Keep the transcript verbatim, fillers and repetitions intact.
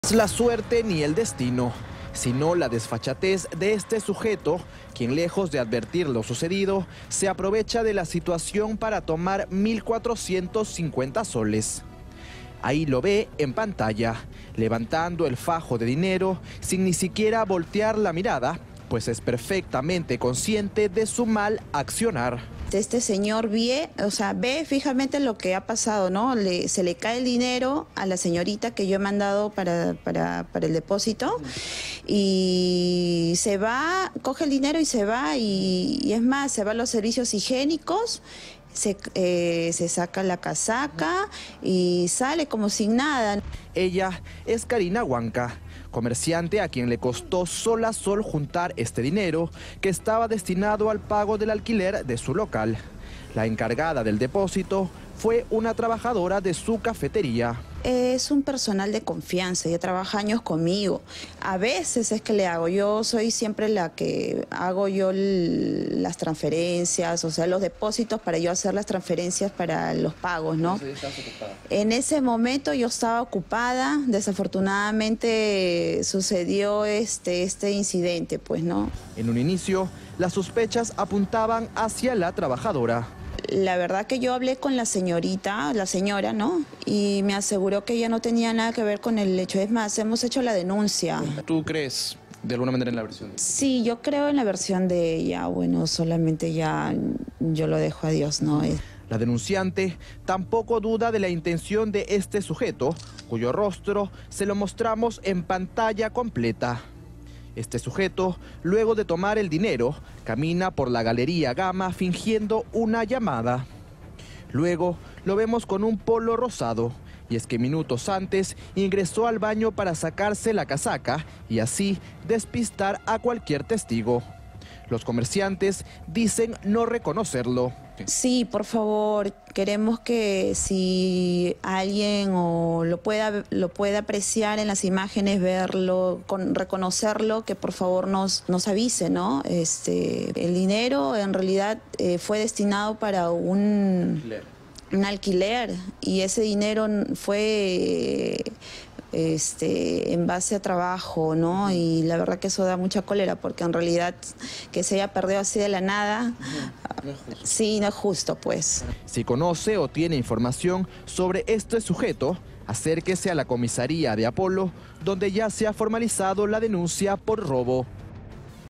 Es la suerte ni el destino, sino la desfachatez de este sujeto, quien lejos de advertir lo sucedido, se aprovecha de la situación para tomar mil cuatrocientos cincuenta soles. Ahí lo ve en pantalla, levantando el fajo de dinero sin ni siquiera voltear la mirada, pues es perfectamente consciente de su mal accionar. Este señor ve, o sea, ve fijamente lo que ha pasado, ¿no? Le, se le cae el dinero a la señorita que yo he mandado para, para, para el depósito y se va, coge el dinero y se va y, y es más, se va a los servicios higiénicos. Se, eh, se saca la casaca y sale como sin nada. Ella es Karina Huanca, comerciante a quien le costó sol a sol juntar este dinero que estaba destinado al pago del alquiler de su local. La encargada del depósito fue una trabajadora de su cafetería. Es un personal de confianza, ella trabaja años conmigo. A veces es que le hago, yo soy siempre la que hago yo las transferencias, o sea, los depósitos para yo hacer las transferencias para los pagos, ¿no? En ese momento yo estaba ocupada, desafortunadamente sucedió este, este incidente, pues, ¿no? En un inicio, las sospechas apuntaban hacia la trabajadora. La verdad que yo hablé con la señorita, la señora, ¿no? Y me aseguró que ella no tenía nada que ver con el hecho. Es más, hemos hecho la denuncia. ¿Tú crees de alguna manera en la versión? Sí, yo creo en la versión de ella. Bueno, solamente ya yo lo dejo a Dios, ¿no? La denunciante tampoco duda de la intención de este sujeto, cuyo rostro se lo mostramos en pantalla completa. Este sujeto, luego de tomar el dinero, camina por la Galería Gama fingiendo una llamada. Luego lo vemos con un polo rosado, y es que minutos antes ingresó al baño para sacarse la casaca y así despistar a cualquier testigo. Los comerciantes dicen no reconocerlo. Sí, por favor, queremos que si alguien o lo pueda, lo pueda apreciar en las imágenes, verlo, con, reconocerlo, que por favor nos, nos avise, ¿no? Este, el dinero en realidad eh, fue destinado para un, un alquiler y ese dinero fue... Este, en base a trabajo, ¿no? Y la verdad que eso da mucha cólera porque en realidad que se haya perdido así de la nada, no es justo. Sí, no es justo, pues. Si conoce o tiene información sobre este sujeto, acérquese a la comisaría de Apolo, donde ya se ha formalizado la denuncia por robo.